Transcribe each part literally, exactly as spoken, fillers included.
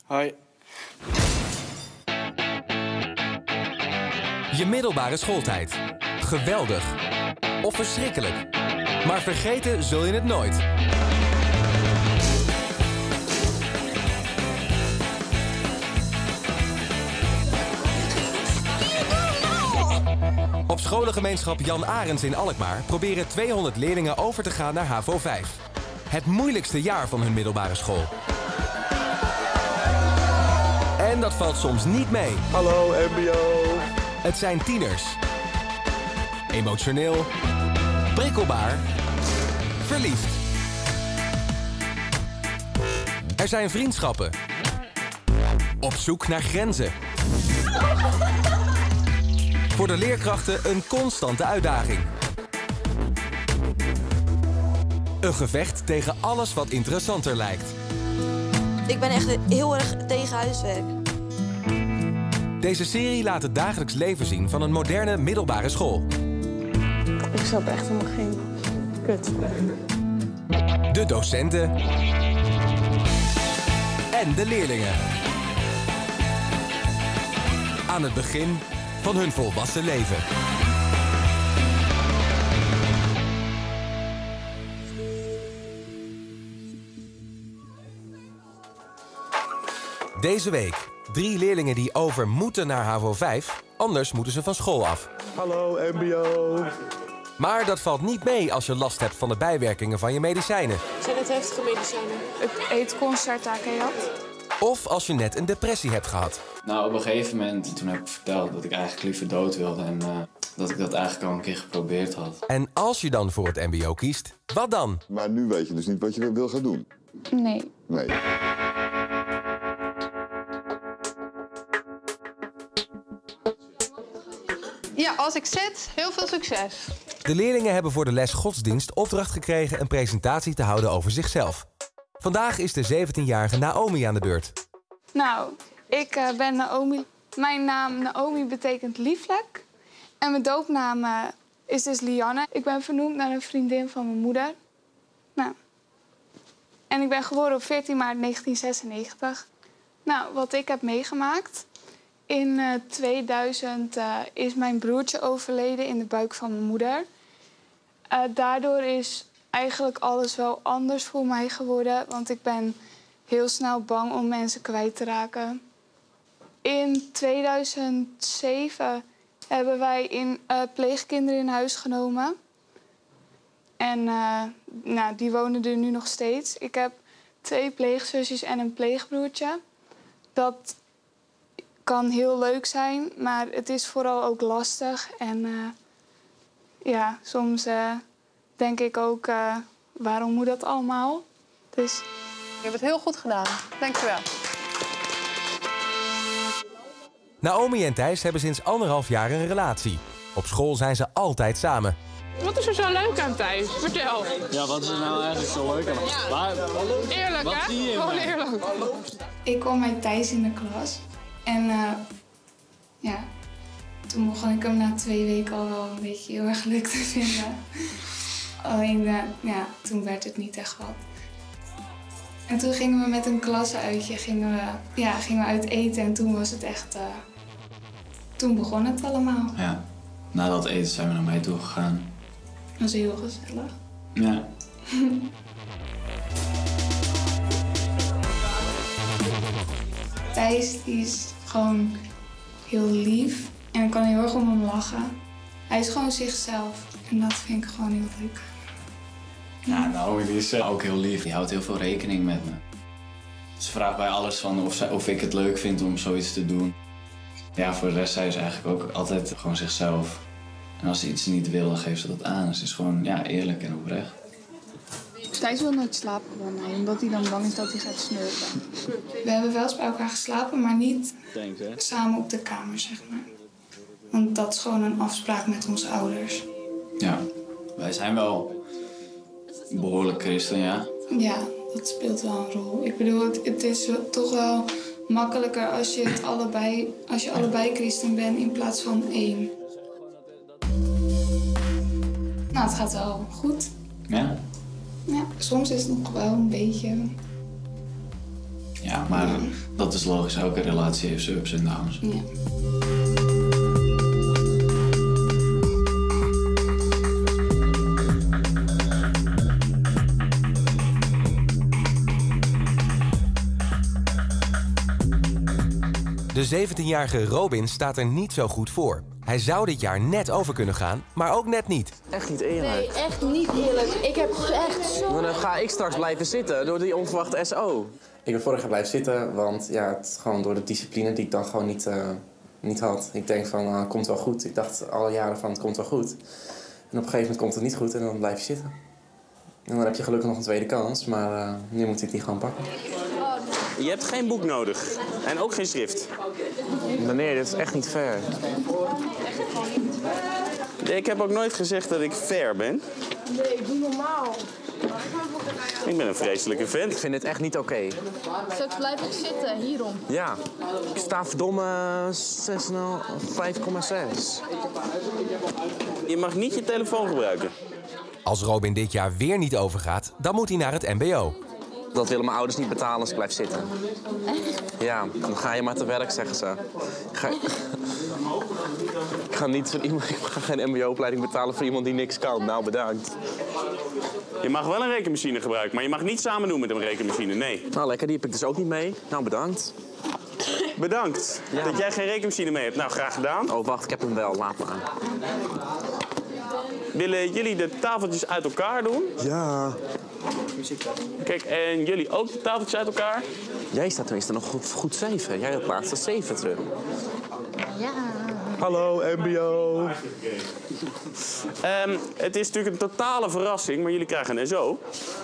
Hoi. Je middelbare schooltijd. Geweldig. Of verschrikkelijk. Maar vergeten zul je het nooit. Op scholengemeenschap Jan Arends in Alkmaar proberen tweehonderd leerlingen over te gaan naar HAVO vijf. Het moeilijkste jaar van hun middelbare school. En dat valt soms niet mee. Hallo M B O. Het zijn tieners. Emotioneel. Prikkelbaar. Verliefd. Er zijn vriendschappen. Op zoek naar grenzen. Voor de leerkrachten een constante uitdaging. Een gevecht tegen alles wat interessanter lijkt. Ik ben echt heel erg tegen huiswerk. Deze serie laat het dagelijks leven zien van een moderne middelbare school. Ik snap echt helemaal geen kut. De docenten. En de leerlingen. Aan het begin van hun volwassen leven. Deze week drie leerlingen die over moeten naar HAVO vijf, anders moeten ze van school af. Hallo M B O. Maar dat valt niet mee als je last hebt van de bijwerkingen van je medicijnen. Zijn het heftige medicijnen? Ik eet Concerta, ken je dat? Of als je net een depressie hebt gehad. Nou, op een gegeven moment, toen heb ik verteld dat ik eigenlijk liever dood wilde en uh, dat ik dat eigenlijk al een keer geprobeerd had. En als je dan voor het M B O kiest, wat dan? Maar nu weet je dus niet wat je wil gaan doen? Nee. Nee. Ja, als ik zit, heel veel succes. De leerlingen hebben voor de les godsdienst opdracht gekregen een presentatie te houden over zichzelf. Vandaag is de zeventienjarige Naomi aan de beurt. Nou, ik uh, ben Naomi. Mijn naam Naomi betekent lieflijk. En mijn doopnaam uh, is dus Lianne. Ik ben vernoemd naar een vriendin van mijn moeder. Nou. En ik ben geboren op veertien maart negentien zesennegentig. Nou, wat ik heb meegemaakt. In uh, tweeduizend uh, is mijn broertje overleden in de buik van mijn moeder. Uh, daardoor is eigenlijk alles wel anders voor mij geworden. Want ik ben heel snel bang om mensen kwijt te raken. In tweeduizend zeven hebben wij in, uh, pleegkinderen in huis genomen. En uh, nou, die wonen er nu nog steeds. Ik heb twee pleegzusjes en een pleegbroertje. Dat kan heel leuk zijn, maar het is vooral ook lastig. En uh, ja, soms uh, denk ik ook, uh, waarom moet dat allemaal? Dus... Je hebt het heel goed gedaan. Dankjewel. Naomi en Thijs hebben sinds anderhalf jaar een relatie. Op school zijn ze altijd samen. Wat is er zo leuk aan Thijs? Vertel. Ja, wat is er nou eigenlijk zo leuk aan? Waar? Eerlijk, wat hè? Zie je Gewoon mij? eerlijk. Ik kwam bij Thijs in de klas. En uh, ja, toen begon ik hem na twee weken al wel een beetje heel erg leuk te vinden. Alleen, uh, ja, toen werd het niet echt wat. En toen gingen we met een klasenuitje gingen we, ja, gingen we uit eten en toen was het echt... Uh, toen begon het allemaal. Ja, na dat eten zijn we naar mij toe gegaan. Dat was heel gezellig. Ja. Thijs die is gewoon heel lief en ik kan heel erg om hem lachen. Hij is gewoon zichzelf en dat vind ik gewoon heel leuk. Ja, Naomi die is ook heel lief. Die houdt heel veel rekening met me. Ze vraagt bij alles van of, zij, of ik het leuk vind om zoiets te doen. Ja, voor de rest zij is eigenlijk ook altijd gewoon zichzelf. En als ze iets niet wil, dan geeft ze dat aan. Ze is gewoon ja, eerlijk en oprecht. Thijs wil nooit slapen bij mij, omdat hij dan bang is dat hij gaat snurken. We hebben wel eens bij elkaar geslapen, maar niet Denk, hè? samen op de kamer, zeg maar. Want dat is gewoon een afspraak met onze ouders. Ja, wij zijn wel behoorlijk christen, ja. Ja, dat speelt wel een rol. Ik bedoel, het, het is toch wel makkelijker als je, het allebei, als je allebei christen bent in plaats van één. Nou, het gaat wel goed. Ja? Ja, soms is het nog wel een beetje... Ja, maar dat dat is logisch. Elke relatie heeft zijn ups en downs. Ja. De zeventienjarige Robin staat er niet zo goed voor. Hij zou dit jaar net over kunnen gaan, maar ook net niet. Echt niet eerlijk. Nee, echt niet eerlijk. Ik heb echt zo... Maar dan ga ik straks blijven zitten door die onverwachte S O. Ik ben vorig jaar blijven zitten, want ja, het, gewoon door de discipline die ik dan gewoon niet, uh, niet had. Ik denk van, uh, het komt wel goed. Ik dacht alle jaren van, het komt wel goed. En op een gegeven moment komt het niet goed en dan blijf je zitten. En dan heb je gelukkig nog een tweede kans, maar uh, nu moet ik die gewoon pakken. Je hebt geen boek nodig. En ook geen schrift. Meneer, dit is echt niet fair. Ik heb ook nooit gezegd dat ik fair ben. Nee, doe normaal. Ik ben een vreselijke vent. Ik vind dit echt niet oké. Okay. Straks blijf ik zitten, hierom. Ja, ik sta verdomme vijf komma zes. Je mag niet je telefoon gebruiken. Als Robin dit jaar weer niet overgaat, dan moet hij naar het M B O. Dat willen mijn ouders niet betalen als ik blijf zitten. Ja, dan ga je maar te werk, zeggen ze. Ik ga, ik ga, niet voor iemand, ik ga geen M B O-opleiding betalen voor iemand die niks kan. Nou, bedankt. Je mag wel een rekenmachine gebruiken, maar je mag niet samen doen met een rekenmachine, nee. Nou, lekker, die heb ik dus ook niet mee. Nou, bedankt. Bedankt ja. dat jij geen rekenmachine mee hebt. Nou, graag gedaan. Oh, wacht, ik heb hem wel. Laat maar. Willen jullie de tafeltjes uit elkaar doen? Ja. Kijk, en jullie ook de tafeltjes uit elkaar? Jij staat tenminste nog goed, goed zeven. Jij had laatst dat zeven terug. Ja. Hallo, M B O. Um, het is natuurlijk een totale verrassing, maar jullie krijgen een S O.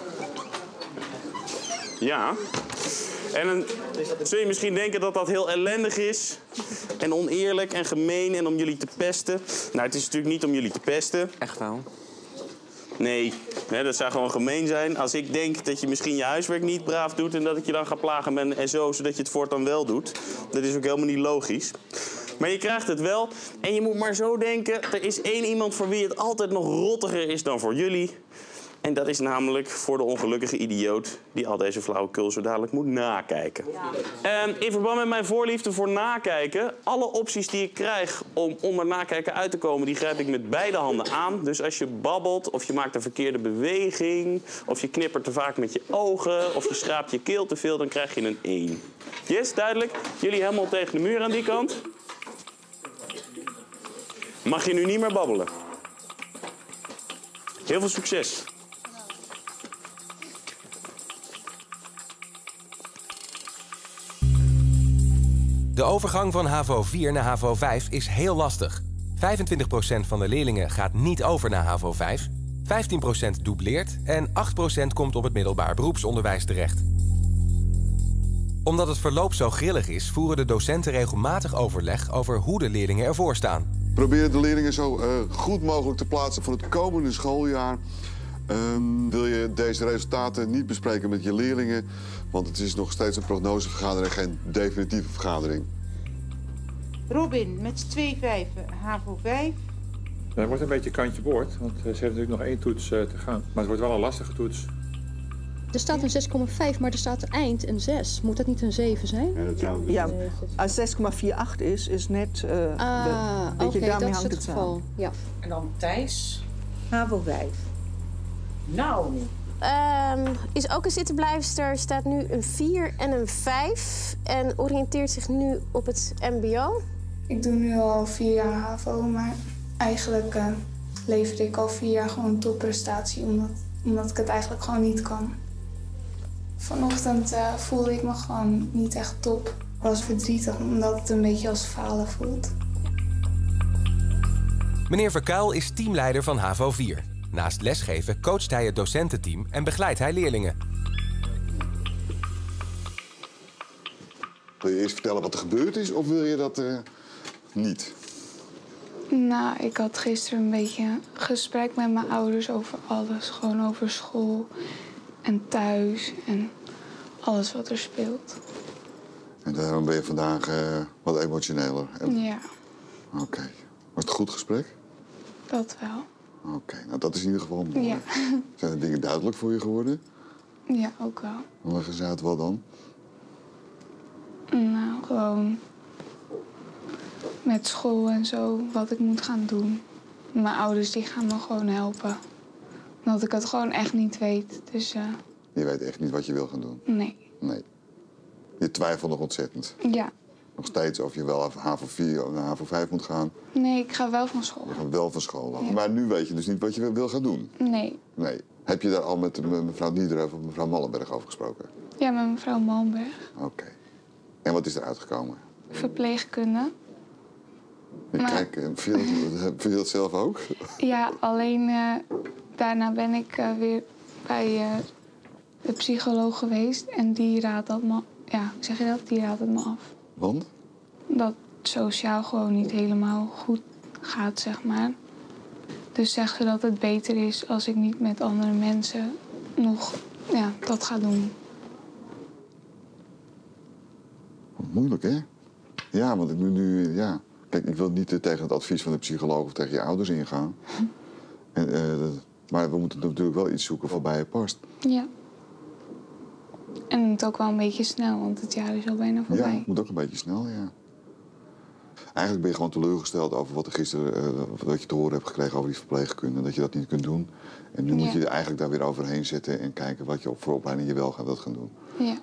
Ja. En dan zul je misschien denken dat dat heel ellendig is. En oneerlijk en gemeen en om jullie te pesten. Nou, het is natuurlijk niet om jullie te pesten. Echt wel? Nee, hè, dat zou gewoon gemeen zijn. Als ik denk dat je misschien je huiswerk niet braaf doet... en dat ik je dan ga plagen met een S O, zodat je het voortaan wel doet. Dat is ook helemaal niet logisch. Maar je krijgt het wel. En je moet maar zo denken, er is één iemand voor wie het altijd nog rottiger is dan voor jullie. En dat is namelijk voor de ongelukkige idioot die al deze flauwekul zo dadelijk moet nakijken. Ja. Um, in verband met mijn voorliefde voor nakijken, alle opties die ik krijg om onder nakijken uit te komen, die grijp ik met beide handen aan. Dus als je babbelt, of je maakt een verkeerde beweging, of je knippert te vaak met je ogen, of je schraapt je keel te veel, dan krijg je een één. Yes, duidelijk? Jullie helemaal tegen de muur aan die kant. Mag je nu niet meer babbelen. Heel veel succes. De overgang van H A V O vier naar H A V O vijf is heel lastig. vijfentwintig procent van de leerlingen gaat niet over naar H A V O vijf, vijftien procent dubleert en acht procent komt op het middelbaar beroepsonderwijs terecht. Omdat het verloop zo grillig is, voeren de docenten regelmatig overleg over hoe de leerlingen ervoor staan. Probeer de leerlingen zo uh, goed mogelijk te plaatsen voor het komende schooljaar. Um, wil je deze resultaten niet bespreken met je leerlingen, want het is nog steeds een prognosevergadering, geen definitieve vergadering. Robin, met z'n twee vijven, H A V O vijf. Het wordt een beetje kantje boord, want ze heeft natuurlijk nog één toets uh, te gaan. Maar het wordt wel een lastige toets. Er staat een zes komma vijf, maar er staat er eind een zes. Moet dat niet een zeven zijn? Ja, dat zou... ja als zes komma vierentachtig is, is net... Uh, ah, oké, okay, dat is het geval. Ja. En dan Thijs, H A V O vijf. Nou... Um, is ook een zittenblijfster, staat nu een vier en een vijf. En oriënteert zich nu op het M B O. Ik doe nu al vier jaar H A V O, maar eigenlijk uh, lever ik al vier jaar gewoon topprestatie, omdat, omdat ik het eigenlijk gewoon niet kan. Vanochtend uh, voelde ik me gewoon niet echt top. Ik was verdrietig, omdat het een beetje als falen voelt. Meneer Verkuil is teamleider van H A V O vier. Naast lesgeven coacht hij het docententeam en begeleidt hij leerlingen. Wil je eerst vertellen wat er gebeurd is of wil je dat uh, niet? Nou, ik had gisteren een beetje een gesprek met mijn ouders over alles. Gewoon over school en thuis en alles wat er speelt. En daarom ben je vandaag uh, wat emotioneler? En... Ja. Oké. Okay. Was het een goed gesprek? Dat wel. Oké, okay, nou dat is in ieder geval mooi. Ja. Zijn de dingen duidelijk voor je geworden? Ja, ook wel. Leg eens uit wat dan? Nou, gewoon met school en zo, wat ik moet gaan doen. Mijn ouders die gaan me gewoon helpen. Omdat ik het gewoon echt niet weet. Dus, uh... Je weet echt niet wat je wil gaan doen? Nee. Nee. Je twijfelt nog ontzettend? Ja. Nog steeds of je wel H A V O vier of naar H A V O vijf moet gaan? Nee, ik ga wel van school. Je gaat wel van school af. Ja. Maar nu weet je dus niet wat je wil gaan doen? Nee. Nee. Heb je daar al met mevrouw Niederhoff of mevrouw Mallenberg over gesproken? Ja, met mevrouw Mallenberg. Oké. Okay. En wat is er uitgekomen? Verpleegkunde. Maar... Kijk, vind je, vind je dat zelf ook? Ja, alleen uh, daarna ben ik uh, weer bij uh, de psycholoog geweest. En die raadt dat me... Ja, zeg je dat? Die raadt het me af. Want? Dat het sociaal gewoon niet helemaal goed gaat, zeg maar. Dus zegt ze dat het beter is als ik niet met andere mensen nog ja, dat ga doen. Moeilijk, hè? Ja, want ik nu, nu ja... Kijk, ik wil niet uh, tegen het advies van de psycholoog of tegen je ouders ingaan. En, uh, maar we moeten natuurlijk wel iets zoeken wat bij je past. Ja. En het moet ook wel een beetje snel, want het jaar is al bijna voorbij. Ja, het moet ook een beetje snel, ja. Eigenlijk ben je gewoon teleurgesteld over wat er gisteren uh, wat je te horen hebt gekregen over die verpleegkunde. Dat je dat niet kunt doen. En nu ja. moet je er eigenlijk daar weer overheen zetten en kijken wat je op voor opleiding je wel gaat wilt gaan doen. Ja.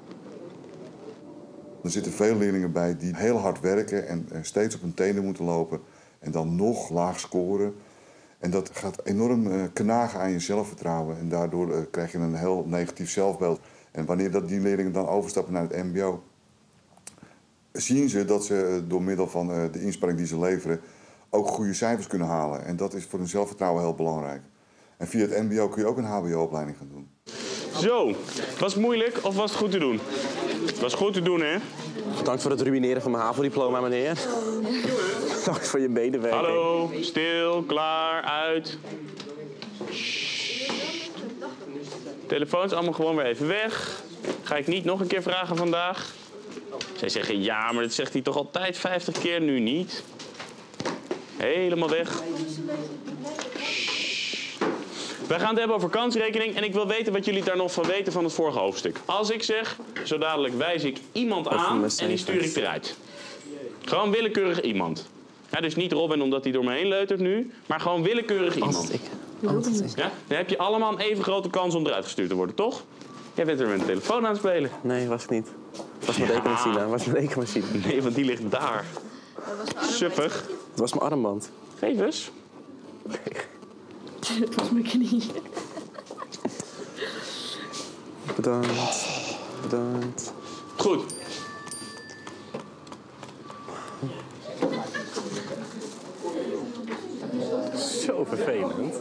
Er zitten veel leerlingen bij die heel hard werken en steeds op hun tenen moeten lopen. En dan nog laag scoren. En dat gaat enorm uh, knagen aan je zelfvertrouwen. En daardoor uh, krijg je een heel negatief zelfbeeld. En wanneer dat die leerlingen dan overstappen naar het mbo... zien ze dat ze door middel van uh, de inspanning die ze leveren ook goede cijfers kunnen halen. En dat is voor hun zelfvertrouwen heel belangrijk. En via het mbo kun je ook een hbo-opleiding gaan doen. Zo, was het moeilijk of was het goed te doen? Het was goed te doen, hè? Bedankt voor het ruïneren van mijn HAVO-diploma, meneer. Bedankt voor je medewerking. Hallo, stil, klaar, uit. Telefoons allemaal gewoon weer even weg. Ga ik niet nog een keer vragen vandaag? Zij zeggen ja, maar dat zegt hij toch altijd vijftig keer, nu niet. Helemaal weg. Wij gaan het hebben over kansrekening en ik wil weten wat jullie daar nog van weten van het vorige hoofdstuk. Als ik zeg, zo dadelijk wijs ik iemand aan en die stuur ik eruit. Gewoon willekeurig iemand. Ja, dus niet Robin omdat hij door me heen leutert nu, maar gewoon willekeurig iemand. Ja? Dan heb je allemaal een even grote kans om eruit gestuurd te worden, toch? Jij bent er met een telefoon aan het spelen. Nee, was ik niet. Het was mijn ja. rekenmachine. was mijn rekenmachine. Nee, want die ligt daar. Suppig. Het was mijn armband. Geef eens. Dat was mijn knie. Bedankt. Bedankt. Goed. Zo vervelend.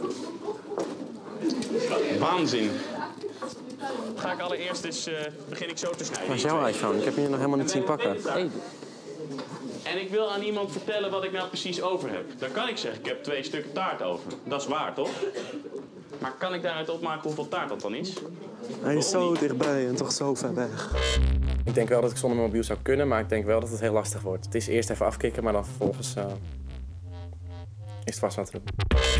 Waanzin. Ga ik allereerst eens, uh, begin ik zo te snijden. Waar is jouw iPhone? Ik heb je nog helemaal niet zien pakken. Hey. En ik wil aan iemand vertellen wat ik nou precies over heb. Dan kan ik zeggen, ik heb twee stukken taart over. Dat is waar, toch? Maar kan ik daaruit opmaken hoeveel taart dat dan is? Hij is zo dichtbij en toch zo ver weg. Ik denk wel dat ik zonder mijn mobiel zou kunnen, maar ik denk wel dat het heel lastig wordt. Het is eerst even afkicken, maar dan vervolgens uh, is het vast wat te doen.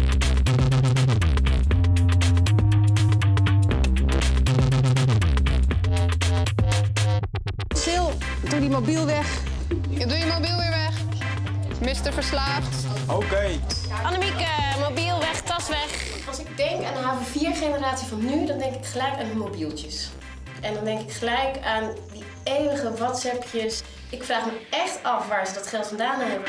Sil, doe die mobiel weg. Ja, doe je mobiel weer weg. mister Verslaafd. Oké. Okay. Annemieke, mobiel weg, tas weg. Als ik denk aan de H A V O vier generatie van nu, dan denk ik gelijk aan hun mobieltjes. En dan denk ik gelijk aan die eeuwige WhatsAppjes. Ik vraag me echt af waar ze dat geld vandaan hebben.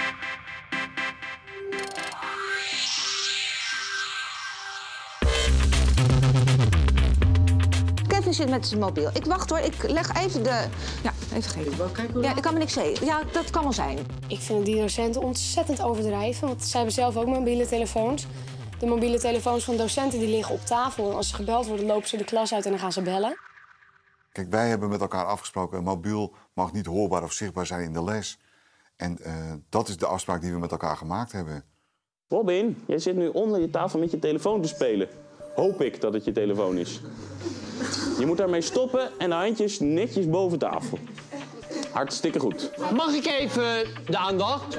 Kevin zit met zijn mobiel. Ik wacht hoor, ik leg even de... Ja, even geven. Ja, ik kan me niks zeggen. Ja, dat kan wel zijn. Ik vind die docenten ontzettend overdrijven, want zij hebben zelf ook mobiele telefoons. De mobiele telefoons van docenten die liggen op tafel. En als ze gebeld worden, lopen ze de klas uit en dan gaan ze bellen. Kijk, wij hebben met elkaar afgesproken... een mobiel mag niet hoorbaar of zichtbaar zijn in de les. En uh, dat is de afspraak die we met elkaar gemaakt hebben. Robin, jij zit nu onder je tafel met je telefoon te spelen. Hoop ik dat het je telefoon is. Je moet daarmee stoppen en de handjes netjes boven tafel. Hartstikke goed. Mag ik even de aandacht?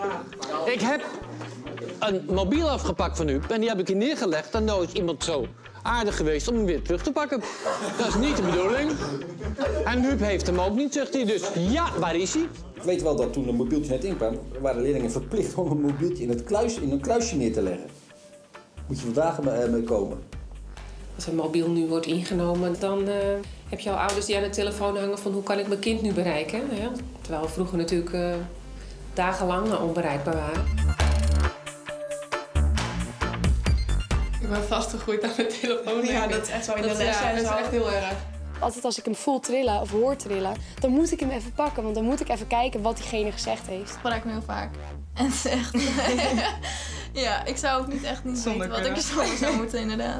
Ik heb een mobiel afgepakt van u en die heb ik hier neergelegd. En nou is iemand zo aardig geweest om hem weer terug te pakken. Dat is niet de bedoeling. En Huub heeft hem ook niet, zegt hij. Dus ja, waar is hij? Ik weet wel dat toen de mobieltje net inkwam, waren leerlingen verplicht om een mobieltje in, het kluis, in een kluisje neer te leggen. Moet je vandaag mee komen. Als een mobiel nu wordt ingenomen, dan uh, heb je al ouders die aan de telefoon hangen van hoe kan ik mijn kind nu bereiken. Ja? Terwijl we vroeger natuurlijk uh, dagenlang onbereikbaar waren. Ik ben vastgegroeid aan de telefoon. Ja, dat is echt zo in de dat, les. Ja, dat is echt heel erg. Altijd als ik hem voel trillen of hoor trillen, dan moet ik hem even pakken. Want dan moet ik even kijken wat diegene gezegd heeft. Dat gebruik ik me heel vaak. En het is echt... ja, ik zou ook niet echt niet weten wat ik er zo zou moeten, inderdaad.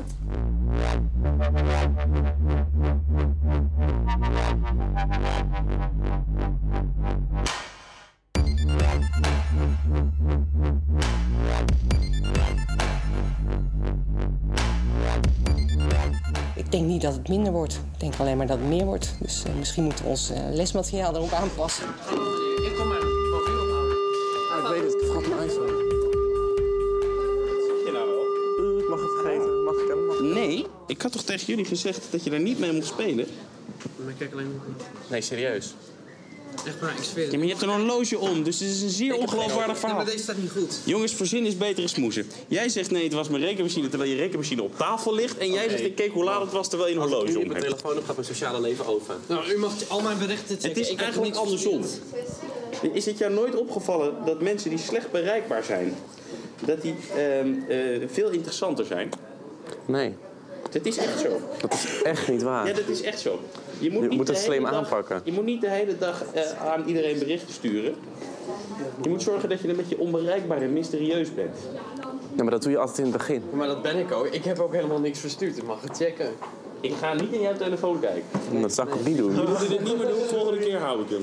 Ik denk niet dat het minder wordt. Ik denk alleen maar dat het meer wordt. Dus uh, misschien moeten we ons uh, lesmateriaal erop aanpassen. Ik kom maar. Ah, ik weet het, ik vergat mijn iPhone. Zeg je nou wel? Uh, ik mag het vergeten. Mag ik hem? Mag ik Nee, ik had toch tegen jullie gezegd dat je daar niet mee mocht spelen? Maar ik kijk alleen nog niet. Nee, serieus. Echt waar, ik zweer het. Ja, maar je hebt er een horloge om, dus het is een zeer ongeloofwaardig verhaal. Nee, maar deze staat niet goed. Jongens, verzin is betere smoezen. Jij zegt nee, het was mijn rekenmachine terwijl je rekenmachine op tafel ligt. En jij Okay. zegt ik keek hoe laat het was terwijl je een horloge om hebt. Als ik nu mijn telefoon op gaat mijn sociale leven over. Nou, u mag al mijn berichten checken. Het is ik eigenlijk heb andersom. Is het jou nooit opgevallen dat mensen die slecht bereikbaar zijn, dat die uh, uh, veel interessanter zijn? Nee. Dat is echt zo. Dat is echt niet waar. Ja, dat is echt zo. Je moet, je niet moet de het hele slim dag, aanpakken. Je moet niet de hele dag uh, aan iedereen berichten sturen. Je moet zorgen dat je een beetje onbereikbaar en mysterieus bent. Ja, maar dat doe je altijd in het begin. Maar dat ben ik ook. Ik heb ook helemaal niks verstuurd. Ik mag het checken. Ik ga niet in jouw telefoon kijken. Dat zou ik ook niet doen. We moeten dit niet meer doen. Volgende keer hou ik hem.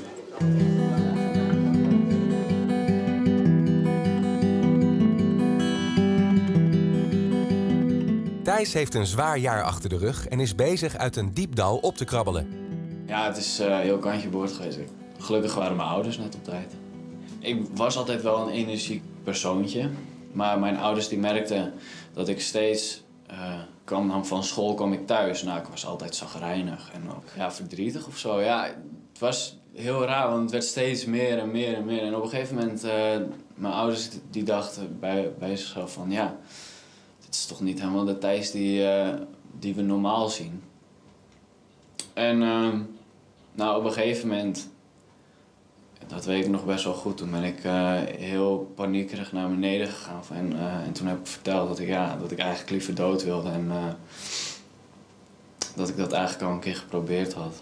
Thijs heeft een zwaar jaar achter de rug en is bezig uit een diep dal op te krabbelen. Ja, het is uh, heel kantje boord geweest. Gelukkig waren mijn ouders net op tijd. Ik was altijd wel een energiek persoontje. Maar mijn ouders die merkten dat ik steeds... Uh, kwam dan van school kwam ik thuis. Nou, ik was altijd chagrijnig en ook ja, verdrietig of zo. Ja, het was heel raar, want het werd steeds meer en meer en meer. En op een gegeven moment, uh, mijn ouders die dachten bij, bij zichzelf van... ja, dit is toch niet helemaal de Thijs die, uh, die we normaal zien. En uh, nou, op een gegeven moment... Dat weet ik nog best wel goed. Toen ben ik uh, heel paniekerig naar beneden gegaan. En, uh, en toen heb ik verteld dat ik, ja, dat ik eigenlijk liever dood wilde. En uh, dat ik dat eigenlijk al een keer geprobeerd had.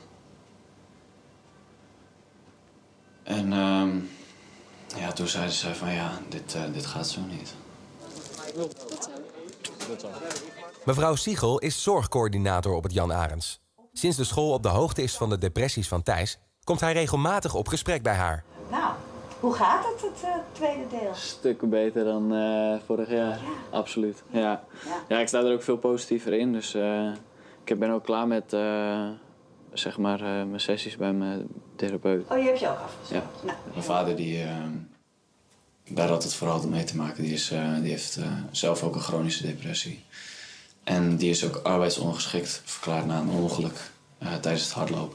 En uh, ja, toen zeiden ze van ja, dit, uh, dit gaat zo niet. Mevrouw Siegel is zorgcoördinator op het Jan Arends. Sinds de school op de hoogte is van de depressies van Thijs... komt hij regelmatig op gesprek bij haar. Nou, hoe gaat het, het uh, tweede deel? Stukken beter dan uh, vorig jaar, ja. Absoluut. Ja. Ja. ja, ik sta er ook veel positiever in. Dus uh, ik ben ook klaar met uh, zeg maar, uh, mijn sessies bij mijn therapeut. Oh, je hebt je ook afgezet? Ja. Nou. Mijn vader, die, uh, daar had het vooral mee te maken. Die, is, uh, die heeft uh, zelf ook een chronische depressie. En die is ook arbeidsongeschikt verklaard na een ongeluk uh, tijdens het hardlopen.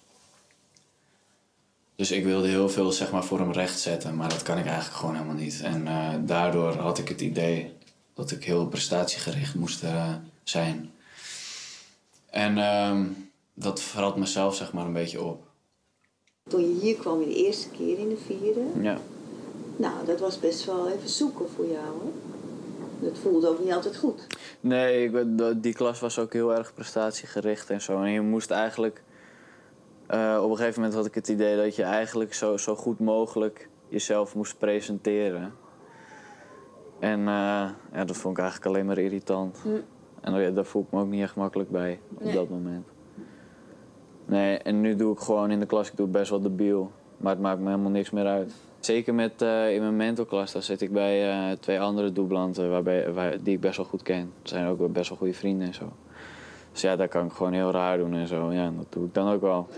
Dus ik wilde heel veel zeg maar, voor hem rechtzetten, maar dat kan ik eigenlijk gewoon helemaal niet. En uh, daardoor had ik het idee dat ik heel prestatiegericht moest uh, zijn. En uh, dat verhaalt mezelf zeg maar, een beetje op. Toen je hier kwam in de eerste keer in de vierde, ja. Nou, dat was best wel even zoeken voor jou, hè? Dat voelde ook niet altijd goed. Nee, ik, die klas was ook heel erg prestatiegericht en zo. En je moest eigenlijk... Uh, op een gegeven moment had ik het idee dat je eigenlijk zo, zo goed mogelijk jezelf moest presenteren. En uh, ja, dat vond ik eigenlijk alleen maar irritant. Hm. En uh, daar voel ik me ook niet echt makkelijk bij op nee. dat moment. Nee, en nu doe ik gewoon in de klas, ik doe best wel debiel. Maar het maakt me helemaal niks meer uit. Zeker met, uh, in mijn mentorklas, daar zit ik bij uh, twee andere doublanten waarbij, waar, die ik best wel goed ken. Dat zijn ook best wel goede vrienden en zo. Dus ja, daar kan ik gewoon heel raar doen en zo. Ja, dat doe ik dan ook wel.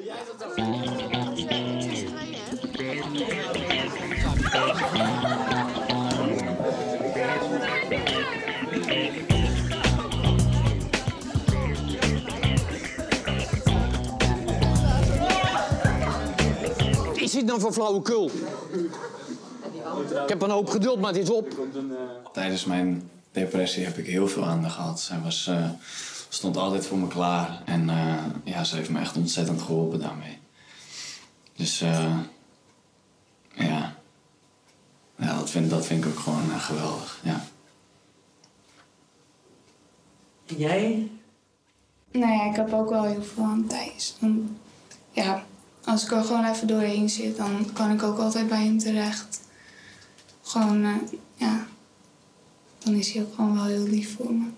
is dit nou voor flauwekul? Ik heb een hoop geduld, maar het is op. Tijdens mijn depressie heb ik heel veel aan haar gehad. Zij was, uh, stond altijd voor me klaar. En uh, ja, ze heeft me echt ontzettend geholpen daarmee. Dus uh, ja, ja dat, vind, dat vind ik ook gewoon uh, geweldig. Ja. Jij? Nou ja, ik heb ook wel heel veel aan Thijs. Dan, ja, als ik er gewoon even doorheen zit, dan kan ik ook altijd bij hem terecht. Gewoon, uh, ja, dan is hij ook gewoon wel heel lief voor me.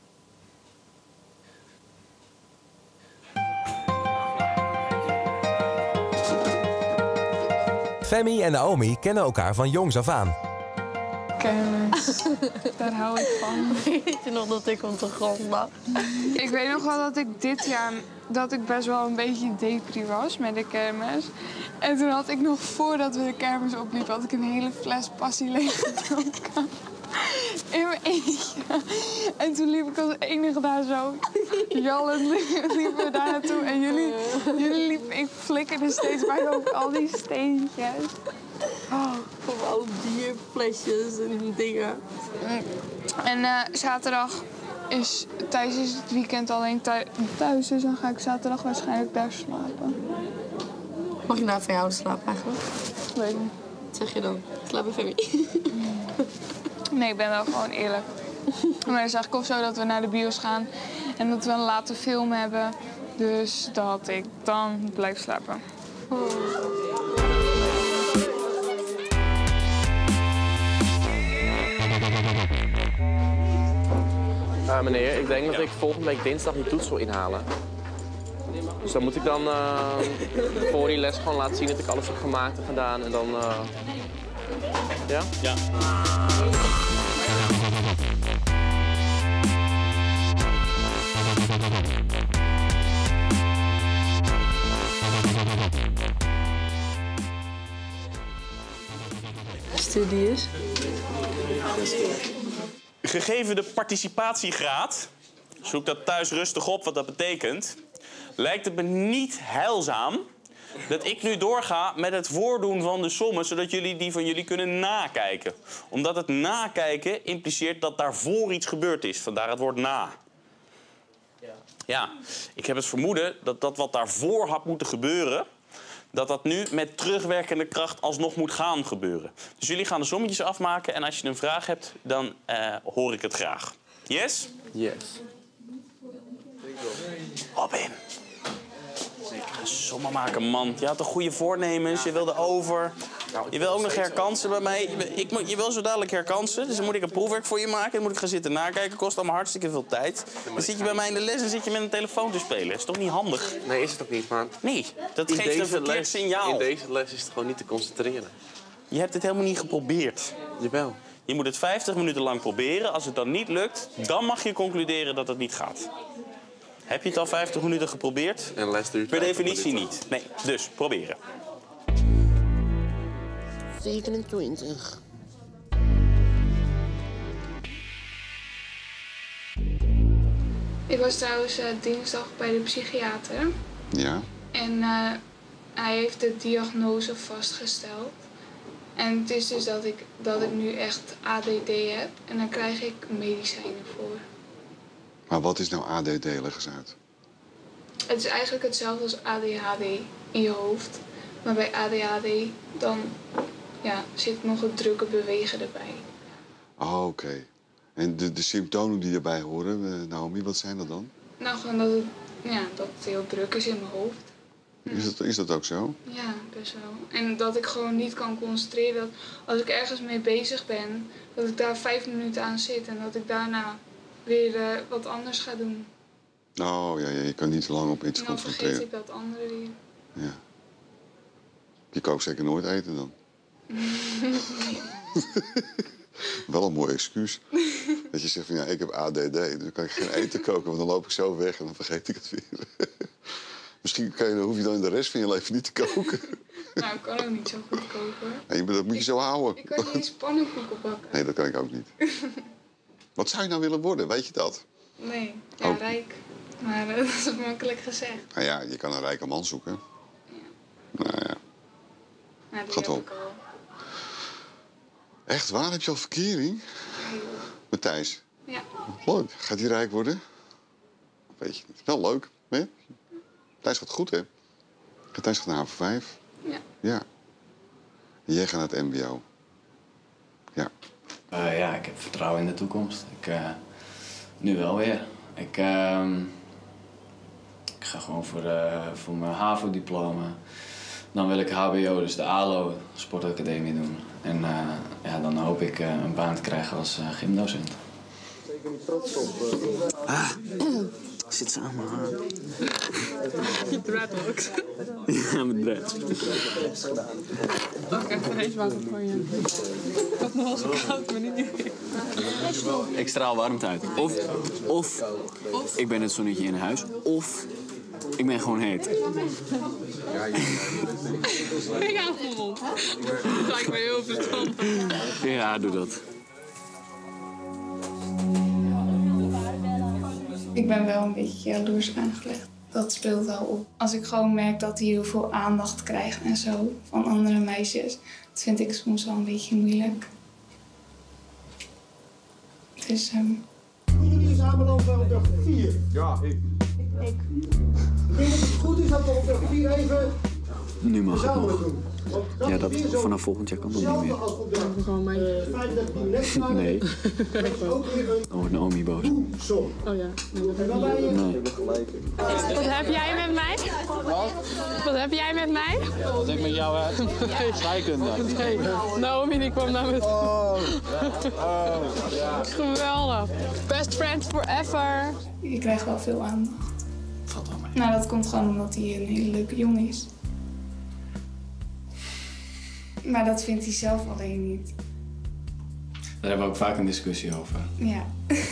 Femi en Naomi kennen elkaar van jongs af aan. Kermis, daar hou ik van. Weet je nog dat ik op de grond lag? Ik weet nog wel dat ik dit jaar dat ik best wel een beetje depri was met de kermis. En toen had ik nog, voordat we de kermis opliepen, had ik een hele fles passie leeggedronken. In mijn eentje. En toen liep ik als enige daar zo. Jallend liepen we daar naartoe. En jullie, jullie liepen, ik flikkerde steeds bijna op al die steentjes. Oh, voor al die flesjes en dingen. En uh, zaterdag is Thijs is het weekend alleen thuis, dus dan ga ik zaterdag waarschijnlijk daar slapen. Mag je nou van jou slapen eigenlijk? Weet niet. Wat zeg je dan? Slaap bij Femi. Nee, ik ben wel gewoon eerlijk. Maar dan zeg ik of zo dat we naar de bios gaan en dat we een late film hebben. Dus dat ik dan blijf slapen. Oh. Uh, meneer, ik denk dat ik volgende week dinsdag die toets wil inhalen. Dus dan moet ik dan uh, voor die les gewoon laten zien dat ik alles heb gemaakt en gedaan. En dan... Uh... Ja? Ja. Studie is? Gegeven de participatiegraad, zoek dat thuis rustig op wat dat betekent, lijkt het me niet heilzaam dat ik nu doorga met het voordoen van de sommen, zodat jullie die van jullie kunnen nakijken. Omdat het nakijken impliceert dat daarvoor iets gebeurd is, vandaar het woord na. Ja, ja, ik heb het vermoeden dat dat wat daarvoor had moeten gebeuren, dat dat nu met terugwerkende kracht alsnog moet gaan gebeuren. Dus jullie gaan de sommetjes afmaken en als je een vraag hebt, dan uh, hoor ik het graag. Yes? Yes. Robin. Zeker sommen maken, man. Je had toch goede voornemens, je wilde over. Je wil ook nog herkansen bij mij. Ik moet, je wil zo dadelijk herkansen, dus dan moet ik een proefwerk voor je maken. Dan moet ik gaan zitten nakijken, kost allemaal hartstikke veel tijd. Dan zit je bij mij in de les en zit je met een telefoon te spelen. Dat is toch niet handig? Nee, is het ook niet, maar... Nee, dat geeft een verkeerd signaal. In deze les is het gewoon niet te concentreren. Je hebt het helemaal niet geprobeerd. Jawel. Je moet het vijftig minuten lang proberen. Als het dan niet lukt, dan mag je concluderen dat het niet gaat. Heb je het al vijftig minuten geprobeerd? En les duurt per definitie niet. Nee, dus proberen. zevenentwintig. Ik was trouwens uh, dinsdag bij de psychiater. Ja. En uh, hij heeft de diagnose vastgesteld. En het is dus dat ik, dat ik nu echt A D D heb. En daar krijg ik medicijnen voor. Maar wat is nou A D D? Leg eens uit. Het is eigenlijk hetzelfde als A D H D in je hoofd. Maar bij A D H D dan ja, zit nog het drukke bewegen erbij. Oh, oké. Okay. En de, de symptomen die erbij horen, uh, Naomi, wat zijn dat dan? Nou, gewoon dat het, ja, dat het heel druk is in mijn hoofd. Is dat, is dat ook zo? Ja, best wel. En dat ik gewoon niet kan concentreren. Dat als ik ergens mee bezig ben, dat ik daar vijf minuten aan zit en dat ik daarna weer uh, wat anders ga doen. Oh, ja, ja, je kan niet te lang op iets en dan concentreren. vergeet ik dat andere weer. Ja. Je kookt zeker nooit eten dan? Wel een mooi excuus. Dat je zegt van ja, ik heb A D D, dus dan kan ik geen eten koken, want dan loop ik zo weg en dan vergeet ik het weer. Misschien kan je, hoef je dan in de rest van je leven niet te koken. Nou, ik kan ook niet zo goed koken hoor. Nee, dat moet je zo houden. Ik kan niet eens pannenkoeken bakken. Nee, dat kan ik ook niet. Wat zou je nou willen worden, weet je dat? Nee, ja, oh. rijk. Maar uh, dat is makkelijk gezegd. Nou ja, je kan een rijke man zoeken. Ja. Nou ja. Gaat wel. Echt waar? Heb je al verkering? Met Thijs? Ja. Leuk. Gaat hij rijk worden? Weet je niet. Wel leuk, hè? Thijs gaat goed, hè? Thijs gaat naar H A V O vijf. Ja. Ja. En jij gaat naar het M B O. Ja. Uh, ja, ik heb vertrouwen in de toekomst. Ik, uh, nu wel weer. Ik, uh, ik ga gewoon voor, uh, voor mijn HAVO-diploma. Dan wil ik H B O, dus de A L O, sportacademie doen. En uh, ja, dan hoop ik uh, een baan te krijgen als uh, gymdocent. Zeker niet trots op. Uh... Ah, zit ze aan mijn haar. Je draait ook. Ja, met dread. Oh, ik heb er eens water voor je. Ik had nog wel zo koud, maar niet nu. Ik straal warmte uit. Of, of, of ik ben het zonnetje in huis, of ik ben gewoon heet. Ik hou van mond. Dat lijkt me heel verstandig. Ja, doe dat. Ik ben wel een beetje jaloers aangelegd. Dat speelt wel op. Als ik gewoon merk dat hij heel veel aandacht krijgt en zo van andere meisjes, dat vind ik soms wel een beetje moeilijk. Dus, um... Jullie zijn aanbeland op dag vier. Ja, ik. Ik. Ik denk dat het goed is dat we op dag vier even Nu mag het nog. doen. Ja, dat vanaf volgend jaar kan dat niet meer. Nee. Dan wordt Naomi boos. Oh ja. Nee. Wat heb jij met mij? Wat? Wat heb jij met mij? Wat ik met jou heb? Scheikunde. Nee, Naomi die kwam naar me toe. Oh. Oh. Ja. Geweldig. Best friends forever. Je krijgt wel veel aandacht. Nou, dat komt gewoon omdat hij een hele leuke jongen is. Maar dat vindt hij zelf alleen niet. Daar hebben we ook vaak een discussie over. Ja.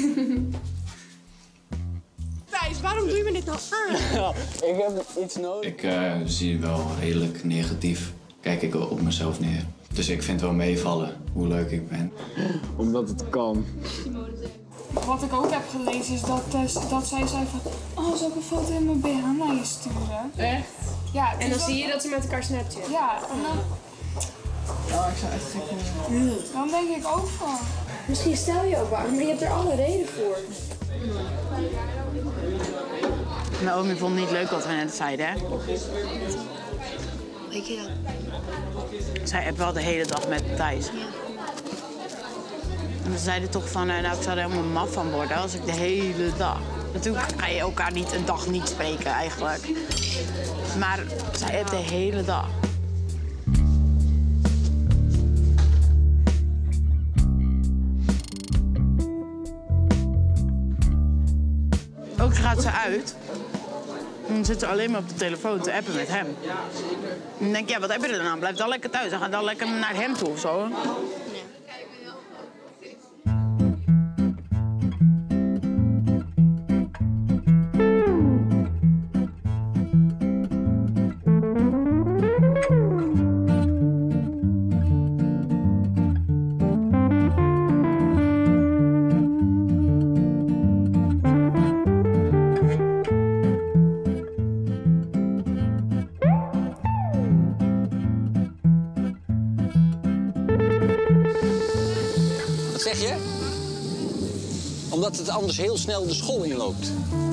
Thijs, waarom doe je me dit nou aan? Ik heb iets nodig. Ik uh, zie wel redelijk negatief. Kijk ik op mezelf neer. Dus ik vind wel meevallen hoe leuk ik ben. Omdat het kan. Wat ik ook heb gelezen is dat, uh, dat zij zei van... Oh, zal ik een foto in mijn B H naar je sturen? Echt? Ja. En dan zie je dat ze met elkaar snapchatten. Ja, en dan... Oh, ik zou echt gek worden. Dan denk ik ook van... Misschien stel je ook bang, maar je hebt er alle reden voor. Naomi vond het niet leuk wat we net zeiden, hè? Weet je dat? Zij hebt wel de hele dag met Thijs. Ja. En we zeiden toch van, nou, ik zou er helemaal maf van worden als ik de hele dag... Natuurlijk ga je elkaar niet een dag niet spreken, eigenlijk. Maar zij heeft de hele dag. Ook gaat ze uit. En dan zit ze alleen maar op de telefoon te appen met hem. En dan denk ik, ja, wat heb je er dan aan? Blijf dan lekker thuis. Dan ga dan lekker naar hem toe of zo. Zeg je? Omdat het anders heel snel de school inloopt.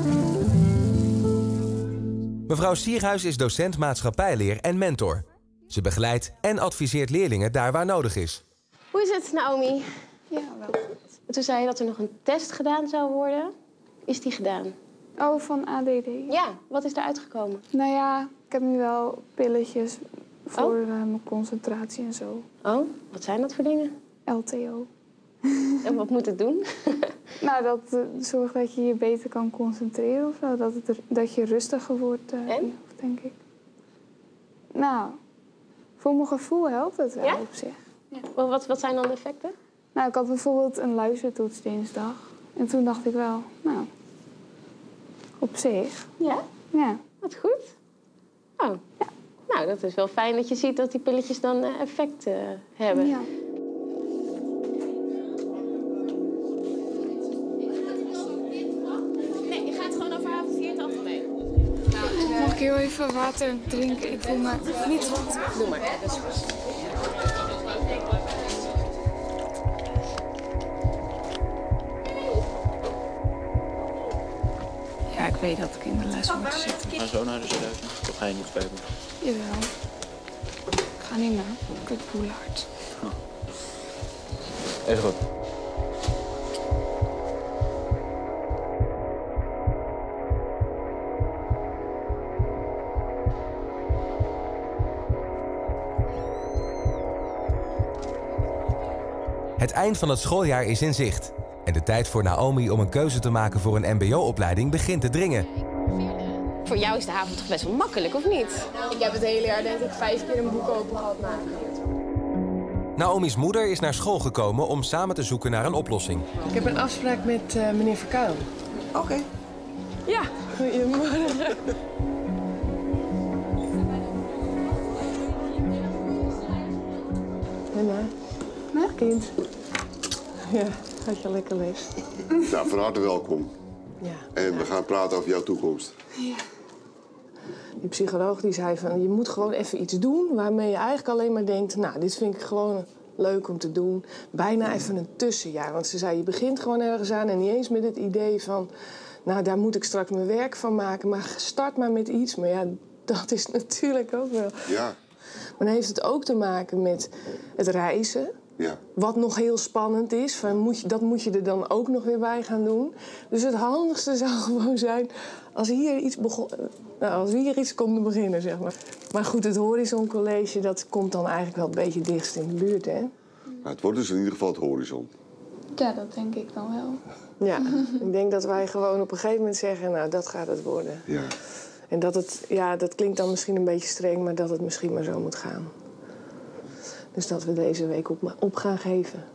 Mevrouw Sierhuis is docent maatschappijleer en mentor. Ze begeleidt en adviseert leerlingen daar waar nodig is. Hoe is het, Naomi? Ja, wel goed. Toen zei je dat er nog een test gedaan zou worden. Is die gedaan? Oh, van A D D? Ja, wat is er uitgekomen? Nou ja, ik heb nu wel pilletjes voor Oh. uh, mijn concentratie en zo. Oh, wat zijn dat voor dingen? L T O. En wat moet het doen? Nou, dat uh, zorgt dat je je beter kan concentreren of zo. Dat, het er, dat je rustiger wordt, uh, En? denk ik. Nou, voor mijn gevoel helpt het wel Ja? op zich. Ja. Wat, wat, wat zijn dan de effecten? Nou, ik had bijvoorbeeld een luistertoets dinsdag. En toen dacht ik wel, nou, op zich. Ja? Ja. Wat goed. Oh, ja. Nou, dat is wel fijn dat je ziet dat die pilletjes dan uh, effect uh, hebben. Ja. Nee, je gaat gewoon over H A V O vier het algemeen. Mag ik heel even water drinken? Ik voel me niet goed. Doe maar, dat is goed. twee dat ik in de les hoor te zitten. Ga zo naar de Zuidhuizen. Of ga je niet spelen? Jawel. Ik ga niet naar. Ik heb Boelaert. Is goed. Het eind van het schooljaar is in zicht. En de tijd voor Naomi om een keuze te maken voor een mbo-opleiding begint te dringen. Voor jou is de avond toch best wel makkelijk, of niet? Ik heb het hele jaar denk ik vijf keer een boek open gehad nageleerd. Naomi's moeder is naar school gekomen om samen te zoeken naar een oplossing. Ik heb een afspraak met uh, meneer Verkuil. Oké. Okay. Ja, goedemorgen. Emma, nee? Kind. Ja, had je lekker leest. Nou, van harte welkom. Ja. En we gaan praten over jouw toekomst. Ja. Die psycholoog die zei van, je moet gewoon even iets doen waarmee je eigenlijk alleen maar denkt, nou, dit vind ik gewoon leuk om te doen. Bijna even een tussenjaar. Want ze zei, je begint gewoon ergens aan en niet eens met het idee van, nou, daar moet ik straks mijn werk van maken. Maar start maar met iets. Maar ja, dat is natuurlijk ook wel. Ja. Maar dan heeft het ook te maken met het reizen. Ja. Wat nog heel spannend is. Van moet je, dat moet je er dan ook nog weer bij gaan doen. Dus het handigste zou gewoon zijn als hier iets begon, nou, als we hier iets konden beginnen, zeg maar. Maar goed, het Horizon College, dat komt dan eigenlijk wel een beetje dichtst in de buurt, hè? Nou, het wordt dus in ieder geval het Horizon. Ja, dat denk ik dan wel. Ja, ik denk dat wij gewoon op een gegeven moment zeggen, nou, dat gaat het worden. Ja. En dat het, ja, dat klinkt dan misschien een beetje streng, maar dat het misschien maar zo moet gaan. Dus dat we deze week op, op gaan geven.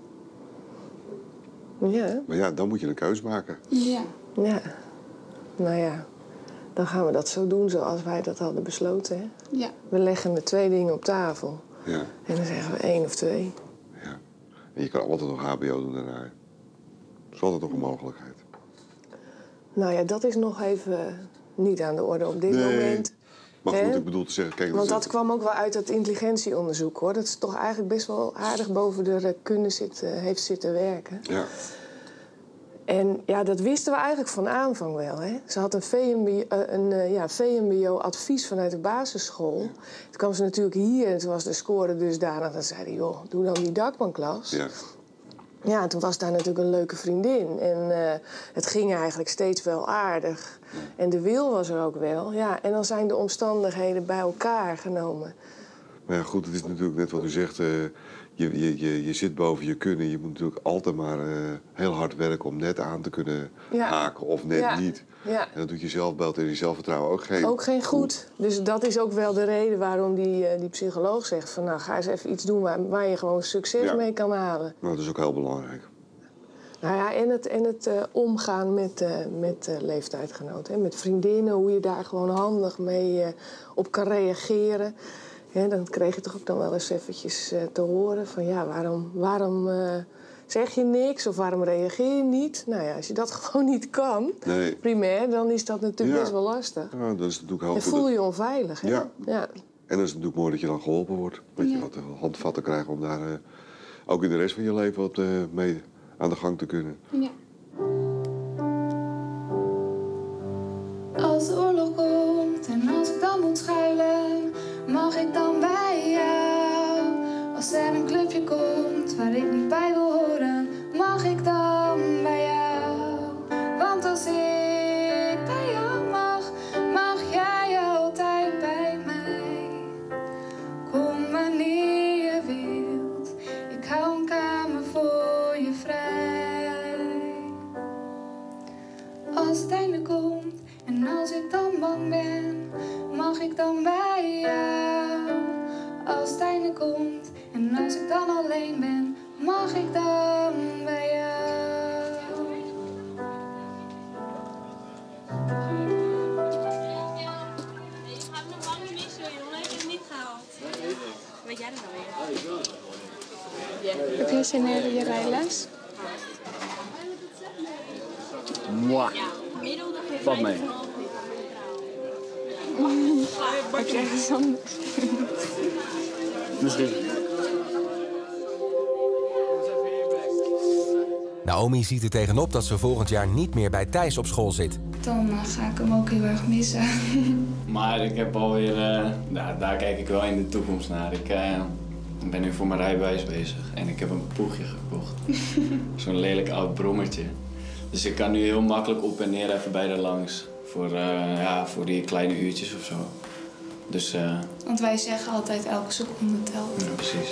Ja. Maar ja, dan moet je een keuze maken. Ja. Ja. Nou ja, dan gaan we dat zo doen zoals wij dat hadden besloten, hè? Ja. We leggen de twee dingen op tafel. Ja. En dan zeggen we één of twee. Ja. En je kan altijd nog H B O doen daarna. Dat is altijd nog een mogelijkheid. Nou ja, dat is nog even niet aan de orde op dit nee. moment. Maar goed, hè? ik bedoel te zeggen, kijk... Want dat is... kwam ook wel uit dat intelligentieonderzoek, hoor. Dat is toch eigenlijk best wel aardig boven de kunde zit, uh, heeft zitten werken. Ja. En ja, dat wisten we eigenlijk van aanvang wel, hè. Ze had een V M B O, uh, een uh, ja, V M B O-advies vanuit de basisschool. Ja. Toen kwam ze natuurlijk hier en toen was de score dusdanig. Dan zei hij, joh, doe dan die Dakmanklas. Ja. Ja, toen was daar natuurlijk een leuke vriendin. En uh, het ging eigenlijk steeds wel aardig. En de wil was er ook wel. Ja, en dan zijn de omstandigheden bij elkaar genomen. Maar ja, goed, het is natuurlijk net wat u zegt. Uh, je, je, je, je zit boven je kunnen. Je moet natuurlijk altijd maar uh, heel hard werken om net aan te kunnen ja. haken. Of net ja. niet. Ja. En dat doet je zelfbeeld en je zelfvertrouwen ook geen Ook geen goed. goed. Dus dat is ook wel de reden waarom die, uh, die psycholoog zegt van, nou, ga eens even iets doen waar, waar je gewoon succes ja. mee kan halen. Nou, dat is ook heel belangrijk. Nou ja, en het, en het uh, omgaan met, uh, met uh, leeftijdgenoten. Hè? Met vriendinnen, hoe je daar gewoon handig mee uh, op kan reageren. Ja, dan kreeg je toch ook dan wel eens eventjes uh, te horen van, ja, waarom, waarom uh, zeg je niks of waarom reageer je niet? Nou ja, als je dat gewoon niet kan, nee. primair, dan is dat natuurlijk ja. best wel lastig. Ja, dat is natuurlijk heel en goed. voel je je onveilig, hè? Ja. ja. En dan is het natuurlijk mooi dat je dan geholpen wordt. Dat je Ja. wat handvatten krijgt om daar uh, ook in de rest van je leven wat uh, mee aan de gang te kunnen. Ja. Als de oorlog komt en als ik dan moet schuilen, mag ik dan bij jou? Als er een clubje komt waar ik niet bij wil horen, mag ik dan bij jou? Want als ik bij jou mag, mag jij altijd bij mij. Kom wanneer je wilt, ik hou een kamer voor je vrij. Als het einde komt en als ik dan bang ben, mag ik dan bij jou? Als het einde komt en als ik dan alleen ben, mag ik dan bij jou? Ik ga hem nog lang niet missen, jongen. Ik heb het niet gehaald. Weet jij dat nou weer? Heb je zin in je rijles? Mwah. Valt mee. Heb je ergens anders? Misschien. Naomi ziet er tegenop dat ze volgend jaar niet meer bij Thijs op school zit. Dan uh, ga ik hem ook heel erg missen. Maar ik heb alweer, uh, nou, daar kijk ik wel in de toekomst naar. Ik uh, ben nu voor mijn rijbewijs bezig en ik heb een poegje gekocht. Zo'n lelijk oud brommertje. Dus ik kan nu heel makkelijk op en neer even bij de langs. Voor, uh, ja, voor die kleine uurtjes of zo. Dus, uh... Want wij zeggen altijd elke seconde telt. Ja, precies.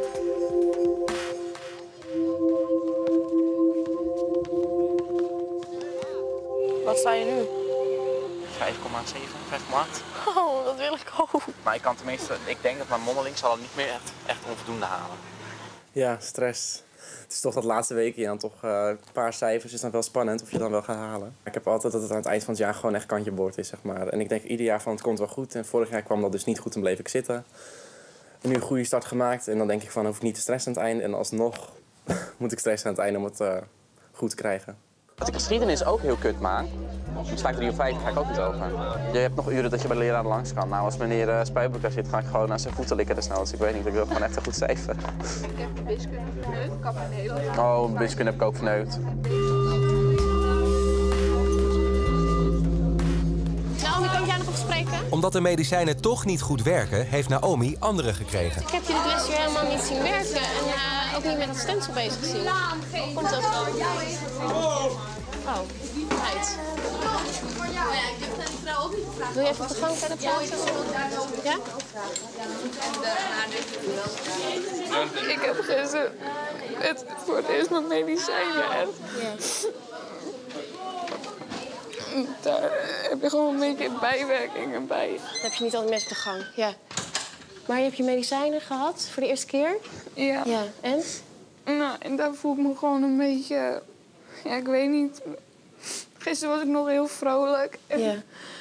Wat sta je nu? vijf komma zeven, vijf komma acht. Oh, dat wil ik ook. Maar ik kan tenminste, ik denk dat mijn mondeling zal het niet meer echt, echt onvoldoende halen. Ja, stress. Het is toch dat laatste weekje aan toch uh, een paar cijfers is dan wel spannend of je dan wel gaat halen. Ik heb altijd dat het aan het eind van het jaar gewoon echt kantje boord is, zeg maar. En ik denk ieder jaar van het komt wel goed. En vorig jaar kwam dat dus niet goed en bleef ik zitten. En nu een goede start gemaakt en dan denk ik van hoef ik niet te stressen aan het einde. En alsnog moet ik stressen aan het einde om het uh, goed te krijgen. Wat ik geschiedenis ook heel kut maak, om sta ik drie uur vijf, ga ik ook niet over. Je hebt nog uren dat je bij de leraar langs kan. Nou, als meneer uh, Spuibroek daar zit, ga ik gewoon aan zijn voeten likken desnoods. Ik weet niet, ik wil gewoon echt een goed cijfer. Ik heb de wiskunde verneukt, ik heb een hele... Oh, wiskunde heb ik ook verneukt. Naomi, kan ik jou nog op spreken? Omdat de medicijnen toch niet goed werken, heeft Naomi andere gekregen. Ik heb je dit lesje helemaal niet zien werken en uh, ook niet met het stencil bezig gezien. Hoe komt dat? Oh, right. Wil je even op de gang verder praten? Ja? Ik heb gisteren het voor het eerst mijn medicijnen en ja. daar heb je gewoon een beetje bijwerkingen bij. Dat heb je niet altijd met op de gang, ja. Maar je hebt je medicijnen gehad voor de eerste keer? Ja. Ja, en? Nou, en daar voel ik me gewoon een beetje... Ja, ik weet niet. Gisteren was ik nog heel vrolijk. En ja.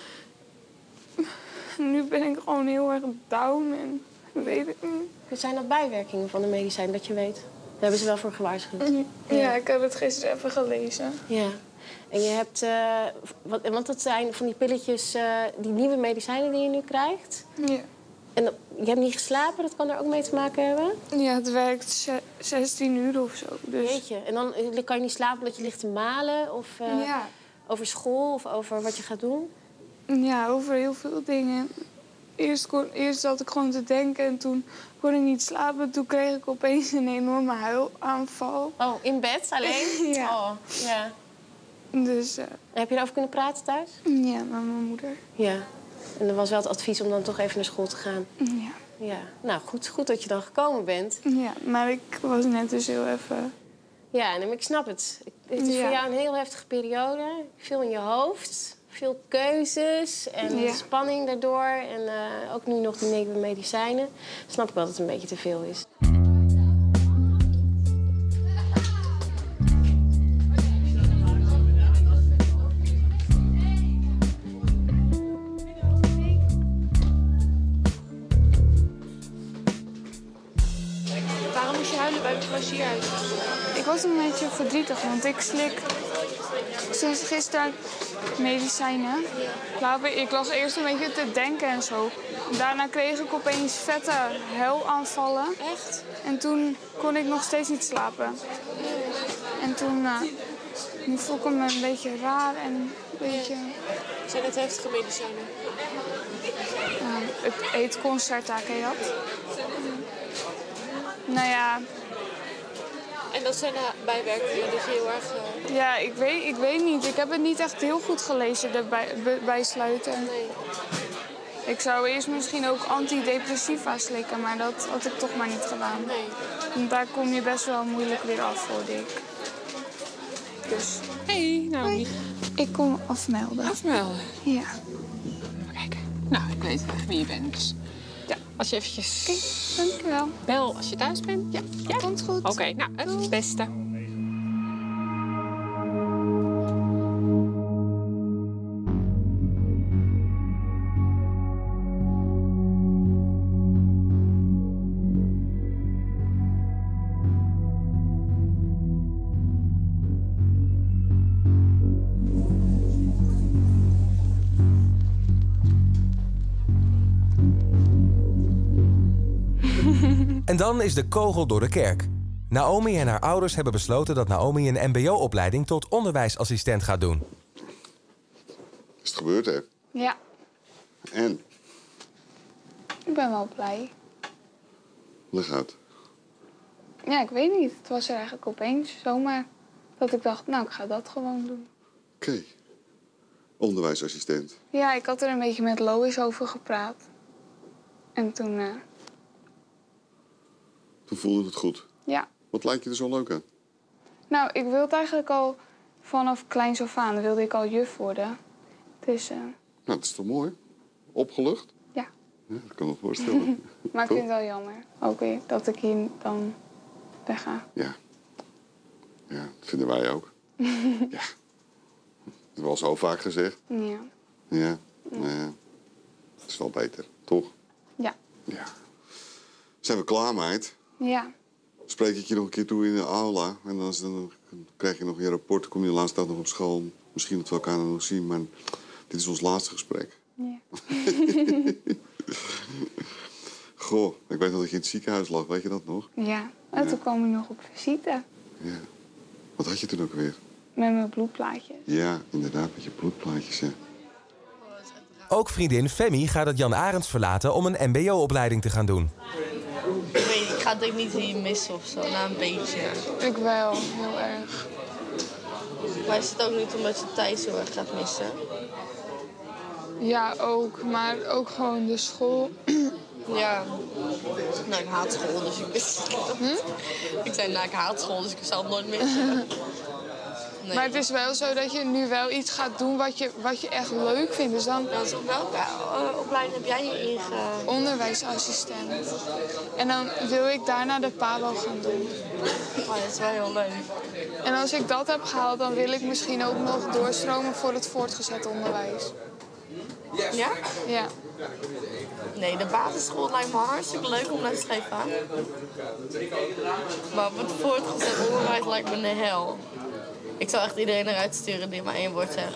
Nu ben ik gewoon heel erg down en weet ik niet. Zijn dat bijwerkingen van de medicijnen, dat je weet? Daar hebben ze wel voor gewaarschuwd. Ja, ja, ik heb het gisteren even gelezen. Ja. En je hebt... Uh, wat, want dat zijn van die pilletjes, uh, die nieuwe medicijnen die je nu krijgt. Ja. En dat, je hebt niet geslapen, dat kan er ook mee te maken hebben? Ja, het werkt zestien uur of zo. Dus... Weet je. En dan kan je niet slapen omdat je ligt te malen? Of uh, ja. over school of over wat je gaat doen? Ja, over heel veel dingen. Eerst, kon, eerst zat ik gewoon te denken en toen kon ik niet slapen. Toen kreeg ik opeens een enorme huilaanval. Oh, in bed alleen? Ja. Oh, ja. Dus, uh... Heb je erover kunnen praten thuis? Ja, met mijn moeder. Ja. En er was wel het advies om dan toch even naar school te gaan? Ja. Ja. Nou, goed, goed dat je dan gekomen bent. Ja, maar ik was net dus heel even... Ja, nee, maar ik snap het. Het is ja. voor jou een heel heftige periode. Veel in je hoofd. Veel keuzes en ja. spanning daardoor. En uh, ook nu nog die nieuwe medicijnen. Snap ik wel dat het een beetje te veel is. Waarom moest je huilen bij het glacier? Ik was een beetje verdrietig, want ik slik sinds gisteren medicijnen. Ik lag eerst een beetje te denken en zo. Daarna kreeg ik opeens vette huilaanvallen. Echt? En toen kon ik nog steeds niet slapen. En toen uh, nu voel ik me een beetje raar en een beetje... Zijn het heftige medicijnen? Uh, het eet Concerta, ken je dat? Nou ja... En dat zijn de bijwerkingen, dat je heel erg... Uh... Ja, ik weet, ik weet niet. Ik heb het niet echt heel goed gelezen, de bij, bijsluiten. Nee. Ik zou eerst misschien ook antidepressiva slikken, maar dat had ik toch maar niet gedaan. Nee. Want daar kom je best wel moeilijk weer af, hoorde ik. Dus... Hey, nou wie? Ik kom afmelden. Afmelden? Ja. Even kijken. Nou, ik weet wie je bent, dus... Ja, als je eventjes... Oké, okay, dankjewel. Bel als je thuis bent. Ja, ja. Komt goed. Oké, okay, nou, het Doei. Beste. En dan is de kogel door de kerk. Naomi en haar ouders hebben besloten dat Naomi een mbo-opleiding tot onderwijsassistent gaat doen. Is het gebeurd, hè? Ja, En? ik ben wel blij. Leg uit. Ja, ik weet niet. Het was er eigenlijk opeens zomaar dat ik dacht, nou, ik ga dat gewoon doen. Oké. Okay. Onderwijsassistent. Ja, ik had er een beetje met Lois over gepraat. En toen... Uh... Toen voelde het goed. Ja. Wat lijkt je er zo leuk aan? Nou, ik wilde eigenlijk al vanaf kleins af aan wilde ik al juf worden. Dus... Uh... Nou, dat is toch mooi? Opgelucht? Ja. Ja, dat kan ik me voorstellen. Maar ik vind het wel jammer, ook weer, dat ik hier dan wegga. Ja. Ja, dat vinden wij ook. Ja. Dat was al vaak gezegd. Ja. Ja. Nou ja. Het is wel beter, toch? Ja. Ja. Zijn we klaar, meid? Ja. Spreek ik je nog een keer toe in de aula. En dan, dan krijg je nog je rapport. Kom je de laatste dag nog op school. Misschien dat we elkaar nog zien, maar dit is ons laatste gesprek. Ja. Goh, ik weet nog dat je in het ziekenhuis lag. Weet je dat nog? Ja. En toen kwam ik nog op visite. Ja. Wat had je toen ook weer? Met mijn bloedplaatjes. Ja, inderdaad, met je bloedplaatjes, ja. Ook vriendin Femi gaat het Jan Arends verlaten om een mbo-opleiding te gaan doen. Ik weet niet, ik ga het niet hier missen of zo, na een beetje. Ik wel, heel erg. Maar is het ook niet omdat je Thijs heel erg gaat missen? Ja, ook. Maar ook gewoon de school. Ja. Nou, ik haat school, dus ik wist hm? Ik zei, nou, ik haat school, dus ik zal het nooit missen. Nee. Maar het is wel zo dat je nu wel iets gaat doen wat je, wat je echt leuk vindt. Dus dan... Dus op welke uh, opleiding heb jij je inge... Onderwijsassistent. En dan wil ik daarna de PABO gaan doen. Oh, dat is wel heel leuk. En als ik dat heb gehaald, dan wil ik misschien ook nog doorstromen voor het voortgezet onderwijs. Ja? Ja. Nee, de basisschool lijkt me hartstikke leuk om les te geven. Maar op het voortgezet onderwijs lijkt me de hel. Ik zou echt iedereen eruit sturen die maar één woord zegt.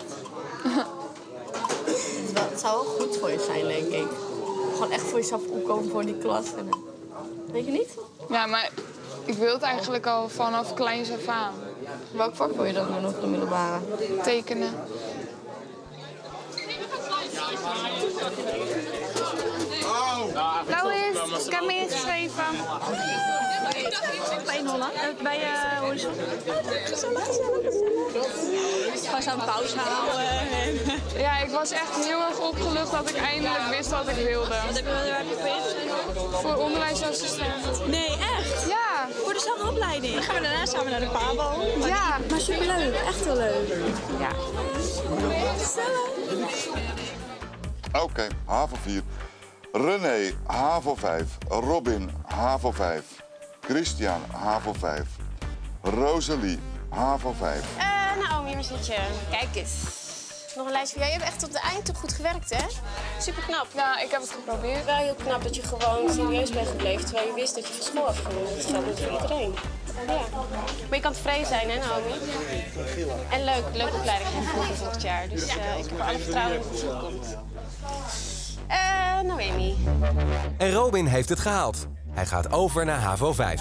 Het zou wel goed voor je zijn, denk ik. Gewoon echt voor jezelf opkomen voor die klas. Weet je niet? Ja, maar ik wil het eigenlijk al vanaf kleins af aan. Welk vak wil je dan doen op de middelbare? Tekenen. Lois, ik heb me ingeschreven. Bij Nolla, bij uh, Horizon. Gezellig, gezellig. Gewoon zo'n pauze houden. Ja, ik was echt heel erg opgelucht dat ik eindelijk wist wat ik wilde. Wat heb je geprobeerd? Voor onderwijsassistent. Nee, echt? Ja. Voor dezelfde opleiding. Dan gaan we daarna samen naar de PABO. Ja. Maar superleuk, echt wel leuk. Ja. Oké, okay, HAVO vier. René, HAVO vijf. Robin, HAVO vijf. Christian, HAVO vijf. Rosalie, HAVO vijf. Uh, Naomi, waar zit je? Kijk eens. Nog een lijst voor jou. Je hebt echt tot de eind toe goed gewerkt, hè? Super knap. Ja, ik heb het geprobeerd. Wel heel knap dat je gewoon serieus bent gebleven terwijl je wist dat je van school afging. Dat geldt niet voor iedereen. Ja. Maar je kan tevreden zijn, hè, Naomi? En leuk, leuke opleiding voor volgend jaar. Dus uh, ik heb er alle vertrouwen in dat het goed komt. Eh, uh, Naomi. En Robin heeft het gehaald. Hij gaat over naar HAVO vijf.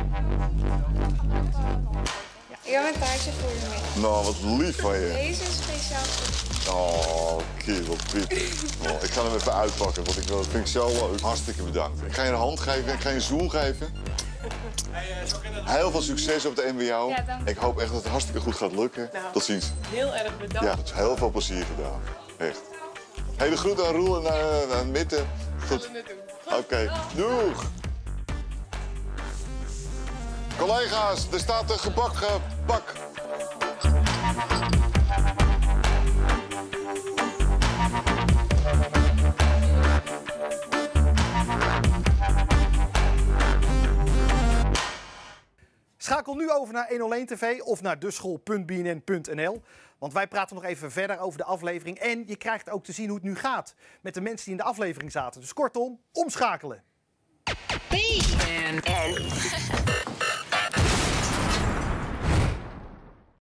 Ik heb een taartje voor je mee. Nou, wat lief van je. Deze is speciaal voor Oh, kerel, Piet. Oh, ik ga hem even uitpakken, want ik, dat vind ik zo leuk. Hartstikke bedankt. Ik ga je een hand geven, ik ga je een zoen geven. Heel veel succes op de M B O. Ja, dank je. Ik hoop echt dat het hartstikke goed gaat lukken. Nou, Tot ziens. heel erg bedankt. Ja, het is heel veel plezier gedaan. Echt. Hele groeten aan Roel en naar, naar het midden. Goed. Oké, okay. Doeg. Collega's, er staat een gebakken pak. Schakel nu over naar honderdéén T V of naar deschool punt b n n punt n l. Want wij praten nog even verder over de aflevering. En je krijgt ook te zien hoe het nu gaat met de mensen die in de aflevering zaten. Dus kortom, omschakelen. B N N.